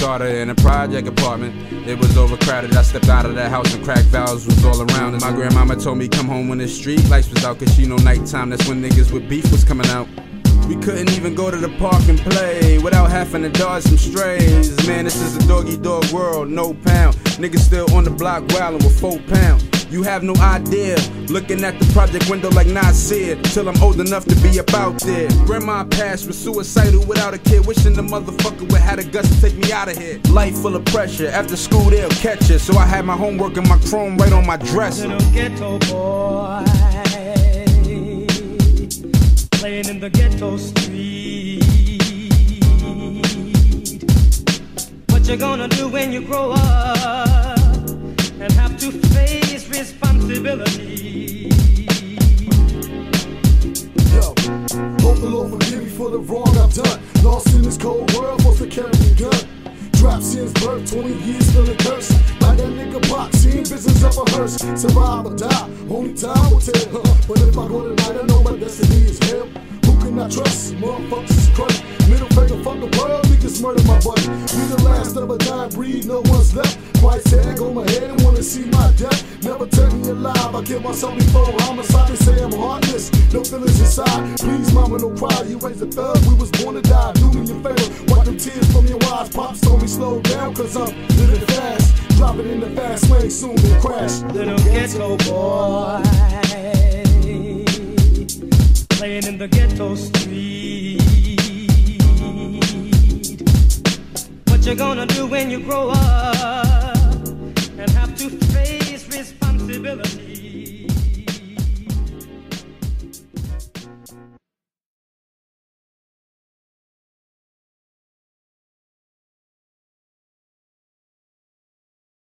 Carter in a project apartment. It was overcrowded. I stepped out of that house and crack valves was all around. And my grandmama told me come home when the street lights was out, cause she know nighttime, that's when niggas with beef was coming out. We couldn't even go to the park and play without having to dodge some strays. Man, this is a doggy dog world, no pound. Niggas still on the block wildin' with 4 pounds. You have no idea, looking at the project window like Nasir, till I'm old enough to be about there. Grandma passed, was suicidal without a kid, wishing the motherfucker would have the guts to take me out of here. Life full of pressure, after school they'll catch you, so I had my homework and my chrome right on my dresser. Little ghetto boy, playing in the ghetto street. What you gonna do when you grow up and have to face responsibility? Yo, hope the Lord forgive me for the wrong I've done. Lost in this cold world, forced to carry a gun. Trap since birth, 20 years still a curse. Like that nigga Pop, seen business up a hearse. Survive or die, only time will tell. But if I go tonight, I know my destiny is hell. Who can I trust? Motherfuckers is crushed. Middle finger, fuck the world, niggas murder my buddy. We the last of a dying breed, no one's left. Price tag on my head and wanna see my death. Never tell me alive, I kill myself before homicide. They say I'm heartless, no feelings inside. Please mama, no cry, you raised a thug. We was born to die, do me a favor. Wipe them tears from your eyes. Pops told me slow down, cause I'm living fast. Dropping in the fast lane, soon will crash. Little ghetto boy, playing in the ghetto street. What you gonna do when you grow up and have to face responsibility?